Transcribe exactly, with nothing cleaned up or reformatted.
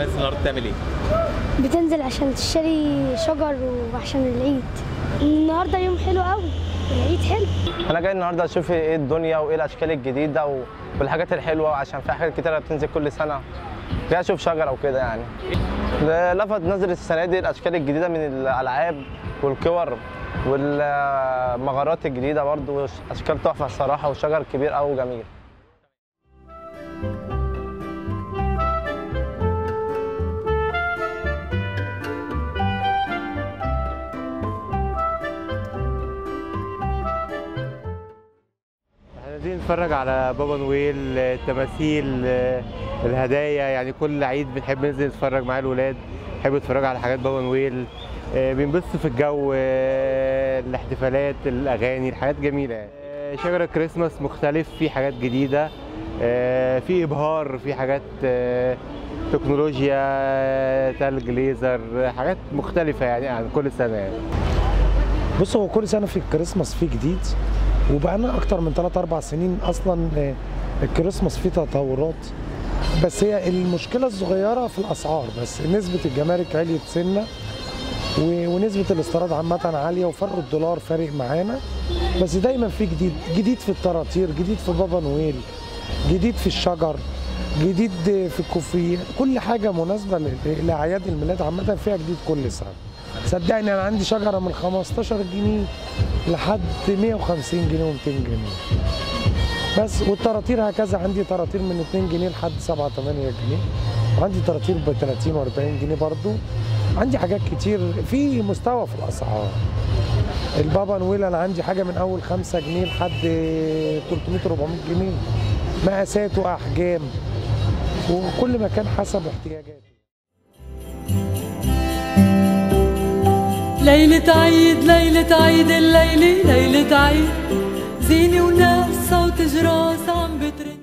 الناس النهارده بتعمل ايه؟ بتنزل عشان تشتري شجر وعشان العيد. النهارده يوم حلو قوي، العيد حلو. انا جاي النهارده اشوف ايه الدنيا وايه الاشكال الجديده والحاجات الحلوه، عشان في حاجات كتيره بتنزل كل سنه. جاي اشوف شجر او كده يعني. لفت نظري السنه دي الاشكال الجديده من الالعاب والكور والمغارات الجديده برضو، اشكال تحفه الصراحه، وشجر كبير قوي وجميل. عايزين نتفرج على بابا نويل، التماثيل، الهدايا، يعني كل عيد بنحب ننزل نتفرج مع الولاد، بنحب نتفرج على حاجات بابا نويل، بنبص في الجو، الاحتفالات، الاغاني، الحاجات جميله يعني. شجر الكريسماس مختلف، في حاجات جديده، في ابهار، في حاجات تكنولوجيا، تلج، ليزر، حاجات مختلفه يعني عن كل سنه يعني. بص، هو كل سنه في الكريسماس فيه جديد، وبقالنا اكتر من ثلاث أربع سنين اصلا الكريسماس فيه تطورات، بس هي المشكله الصغيره في الاسعار، بس نسبه الجمارك عليت سنه ونسبه الاستيراد عامه عاليه، وفرق الدولار فارق معانا، بس دايما في جديد، جديد في الطراطير، جديد في بابا نويل، جديد في الشجر، جديد في الكوفيه، كل حاجه مناسبه لاعياد الميلاد عامه فيها جديد كل سنه. صدقني انا عندي شجره من خمستاشر جنيه لحد مية وخمسين جنيه ومتين جنيه بس، والطراطير هكذا، عندي طراطير من اتنين جنيه لحد سبعة تمانية جنيه، وعندي طراطير ب تلاتين واربعين جنيه برضو. عندي حاجات كتير في مستوى في الاسعار. البابا نويل انا عندي حاجه من اول خمسة جنيه لحد تلتمية اربعمية جنيه، مقاسات واحجام، وكل مكان حسب احتياجاته. ليلة عيد ليلة عيد الليلة ليلة عيد، زينة وناس صوت جراس عم بترن.